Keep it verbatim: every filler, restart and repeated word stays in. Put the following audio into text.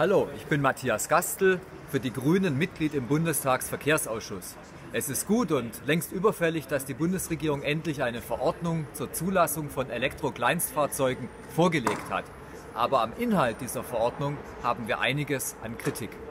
Hallo, ich bin Matthias Gastl, für die Grünen Mitglied im Bundestagsverkehrsausschuss. Es ist gut und längst überfällig, dass die Bundesregierung endlich eine Verordnung zur Zulassung von Elektro-Kleinstfahrzeugen vorgelegt hat. Aber am Inhalt dieser Verordnung haben wir einiges an Kritik.